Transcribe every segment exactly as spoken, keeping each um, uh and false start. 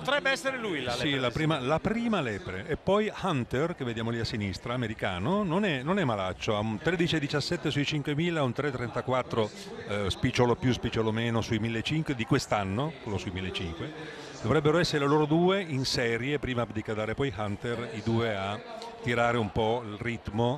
potrebbe essere lui la lepre. Sì, la prima, la prima lepre. E poi Hunter, che vediamo lì a sinistra, americano, non è, non è malaccio, ha un tredici diciassette sui cinquemila, un tre trentaquattro eh, spicciolo più, spicciolo meno sui millecinquecento di quest'anno, quello sui millecinquecento. Dovrebbero essere loro due in serie, prima Abdicadar e poi Hunter, i due a tirare un po' il ritmo.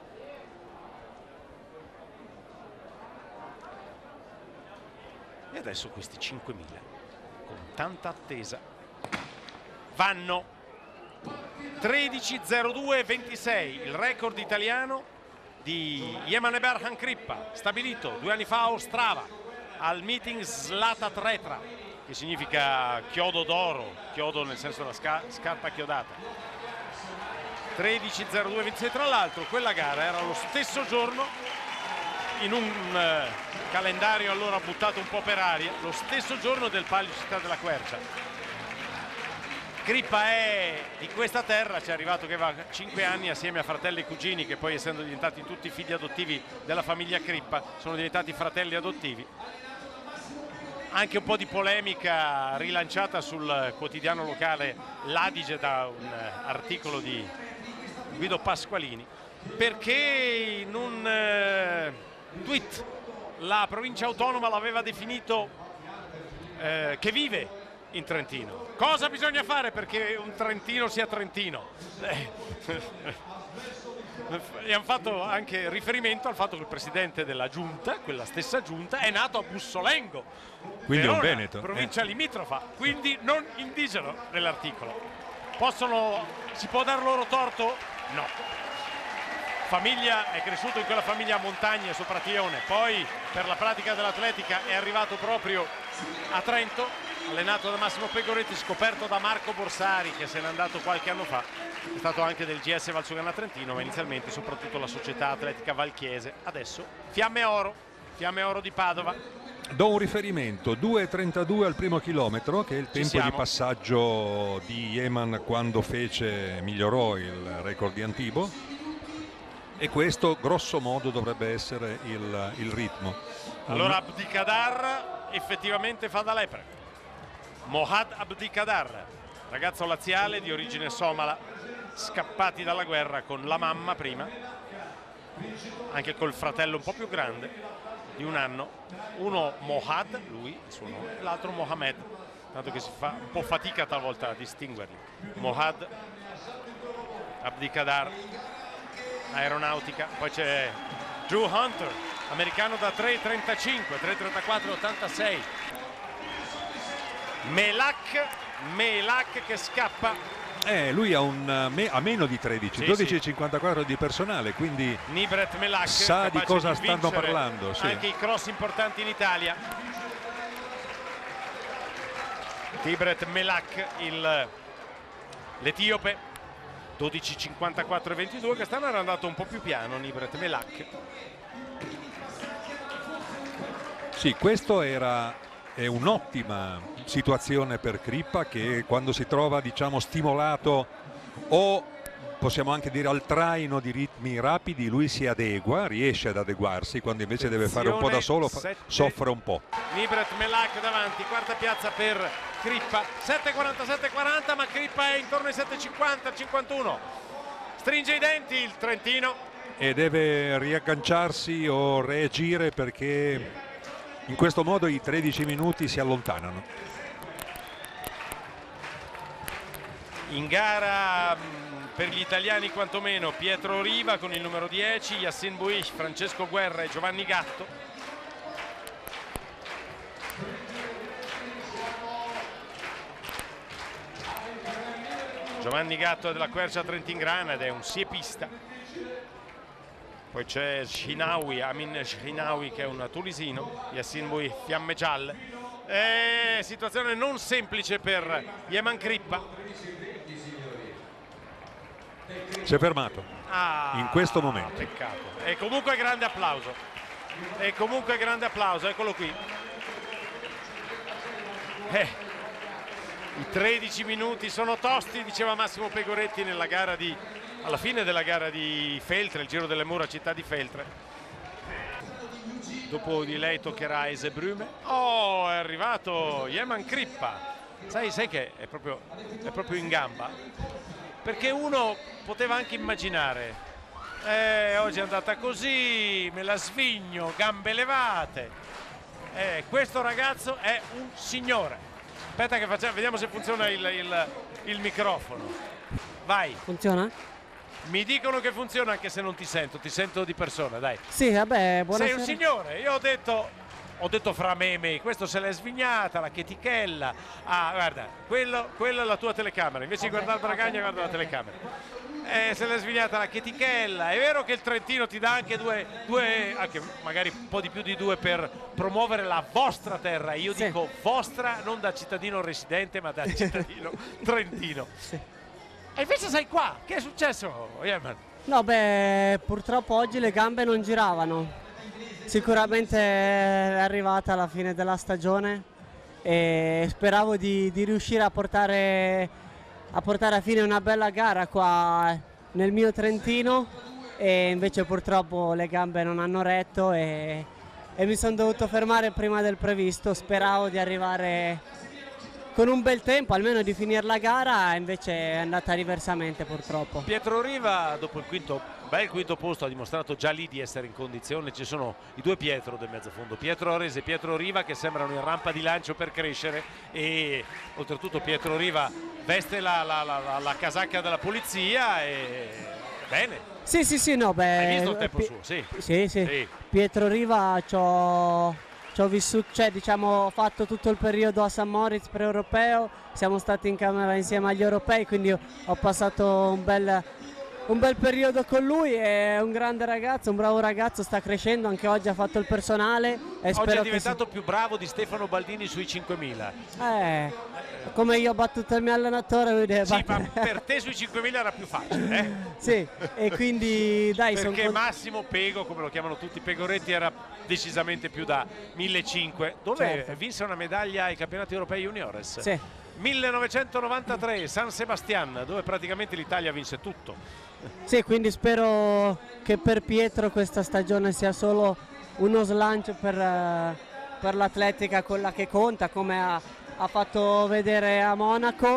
E adesso questi cinquemila con tanta attesa vanno. Tredici zero due ventisei il record italiano di Yeman Eberhan Crippa, stabilito due anni fa a Ostrava al meeting Zlata Tretra, che significa chiodo d'oro, chiodo nel senso della sca scarpa chiodata. Tredici zero due ventisei. Tra l'altro quella gara era lo stesso giorno, in un uh, calendario allora buttato un po' per aria, lo stesso giorno del Palio Città della Quercia. Crippa è di questa terra, ci è arrivato che va cinque anni assieme a fratelli e cugini, che poi, essendo diventati tutti figli adottivi della famiglia Crippa, sono diventati fratelli adottivi. Anche un po' di polemica rilanciata sul quotidiano locale L'Adige da un uh, articolo di Guido Pasqualini, perché in un uh, tweet la provincia autonoma l'aveva definito eh, che vive in Trentino. Cosa bisogna fare perché un trentino sia trentino? E hanno fatto anche riferimento al fatto che il presidente della giunta, quella stessa giunta, è nato a Bussolengo, quindi Verona, è un Veneto, provincia eh. limitrofa, quindi non indigeno nell'articolo. Possono, si può dar loro torto? No. Famiglia, è cresciuto in quella famiglia a montagne sopra Tione, poi per la pratica dell'atletica è arrivato proprio a Trento, allenato da Massimo Pegoretti, scoperto da Marco Borsari, che se n'è andato qualche anno fa, è stato anche del G S Valsugana Trentino, ma inizialmente soprattutto la società atletica Valchiese. Adesso Fiamme Oro, Fiamme Oro di Padova. Do un riferimento, due trentadue al primo chilometro, che è il tempo di passaggio di Yeman quando fece, migliorò il record di Antibo. E questo grosso modo dovrebbe essere il, il ritmo. Allora Abdicadar effettivamente fa da lepre. Mohad Abdicadar, ragazzo laziale di origine somala, scappati dalla guerra con la mamma prima, anche col fratello un po' più grande di un anno, uno Mohad, lui il suo nome, e l'altro Mohamed, tanto che si fa un po' fatica talvolta a distinguerli. Mohad Abdicadar, aeronautica. Poi c'è Drew Hunter, americano da tre trentacinque, tre trentaquattro ottantasei. Melak, Melak che scappa. Eh, lui ha, un, me, ha meno di tredici, sì, dodici cinquantaquattro sì. di personale, quindi Nibret Melak sa di cosa di stanno parlando. Sì. Anche i cross importanti in Italia. Nibret Melak, l'etiope. dodici cinquantaquattro ventidue, quest'anno era andato un po' più piano Nibret Melak. Sì, questo era è un'ottima situazione per Crippa, che quando si trova, diciamo, stimolato o possiamo anche dire al traino di ritmi rapidi, lui si adegua, riesce ad adeguarsi, quando invece deve fare un po' da solo soffre un po'. Nibret Melak davanti, quarta piazza per Crippa, sette quarantasette quaranta, ma Crippa è intorno ai sette cinquanta cinquantuno. Stringe i denti il trentino e deve riagganciarsi o reagire, perché in questo modo i tredici minuti si allontanano. In gara per gli italiani quantomeno Pietro Riva con il numero dieci, Yassin Bouich, Francesco Guerra e Giovanni Gatto. Giovanni Gatto è della Quercia Trentingrana ed è un siepista. Poi c'è Shinawi, Amin Shinawi, che è un tunisino, Yassin Bouich, fiamme gialle. È situazione non semplice per Yeman Crippa. Si è fermato ah, in questo momento. Peccato. E comunque grande applauso. E comunque grande applauso, eccolo qui. Eh, I tredici minuti sono tosti, diceva Massimo Pegoretti nella gara di, alla fine della gara di Feltre, il Giro delle Mura città di Feltre. Dopo di lei toccherà Esebrüme. Oh, è arrivato Yeman Crippa. sai, sai che è proprio, è proprio in gamba? Perché uno poteva anche immaginare, eh, oggi è andata così, me la svigno, gambe levate. Eh, questo ragazzo è un signore. Aspetta che facciamo, vediamo se funziona il, il, il microfono. Vai. Funziona? Mi dicono che funziona anche se non ti sento, ti sento di persona, dai. Sì, vabbè, buonasera. Sei un signore, io ho detto, ho detto fra me e me, questo se l'è svignata, la chetichella. Ah, guarda, quello, quella è la tua telecamera, invece di guardare Bragagna guarda la telecamera. Eh, se l'è svignata la chetichella. È vero che il Trentino ti dà anche due, due, anche magari un po' di più di due per promuovere la vostra terra. Io sì. dico vostra non da cittadino residente ma da cittadino trentino. Sì. E invece sei qua, che è successo, Yeman? No, beh, purtroppo oggi le gambe non giravano. Sicuramente è arrivata la fine della stagione e speravo di, di riuscire a portare, a portare a fine una bella gara qua nel mio Trentino, e invece purtroppo le gambe non hanno retto e, e mi sono dovuto fermare prima del previsto. Speravo di arrivare con un bel tempo, almeno di finire la gara, invece è andata diversamente purtroppo. Pietro Riva dopo il quinto, bel quinto posto, ha dimostrato già lì di essere in condizione. Ci sono i due Pietro del mezzofondo, Pietro Arese e Pietro Riva, che sembrano in rampa di lancio per crescere, e oltretutto Pietro Riva veste la, la, la, la casacca della polizia e bene. Sì, sì, sì, no, beh... Hai visto il tempo Pi- suo? Sì. Sì, sì. Sì. Pietro Riva c'ho... Ci ho vissuto, cioè diciamo ho fatto tutto il periodo a San Moritz pre-europeo, siamo stati in camera insieme agli europei, quindi ho passato un bel, un bel periodo con lui. È un grande ragazzo, un bravo ragazzo, sta crescendo, anche oggi ha fatto il personale e Oggi spero è diventato che più bravo di Stefano Baldini sui cinquemila. si... eh, come io ho battuto il mio allenatore, lui deve Sì, ma battere. per te sui cinquemila era più facile, eh? Sì, e quindi dai, sono Perché con... Massimo Pego, come lo chiamano tutti i Pegoretti, era decisamente più da millecinquecento, dove Certo. vinse una medaglia ai campionati europei juniores. Sì. millenovecentonovantatré, San Sebastian, dove praticamente l'Italia vinse tutto. Sì, quindi spero che per Pietro questa stagione sia solo uno slancio per, eh, per l'atletica, quella che conta, come ha, ha fatto vedere a Monaco,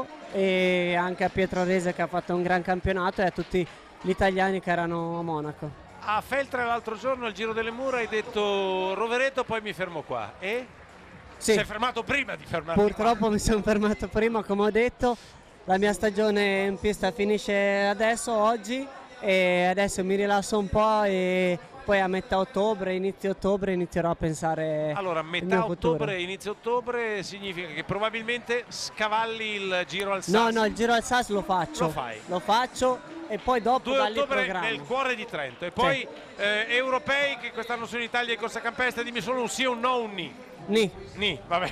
e anche a Pietro Arese che ha fatto un gran campionato, e a tutti gli italiani che erano a Monaco. A Feltre l'altro giorno al Giro delle Mura hai detto Rovereto, poi mi fermo qua. E? Sì. Sei fermato prima di fermarti Purtroppo qua. mi sono fermato prima, come ho detto. La mia stagione in pista finisce adesso, oggi, e adesso mi rilasso un po' e poi a metà ottobre, inizio ottobre inizierò a pensare Allora, al mio metà futuro. ottobre, inizio ottobre significa che probabilmente scavalli il Giro al Sass. No, no, il Giro al Sass lo faccio. Lo fai. Lo faccio e poi dopo due da lì il ottobre programma. nel cuore di Trento. E poi Sì. eh, europei che quest'anno sono in Italia in corsa campestre. Dimmi solo un sì o un no, un ni. Ni. Ni, vabbè.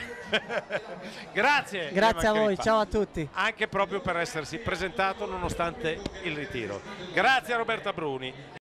Grazie. Grazie a Emma voi, Crippa. ciao a tutti. Anche proprio per essersi presentato nonostante il ritiro. Grazie a Roberta Bruni.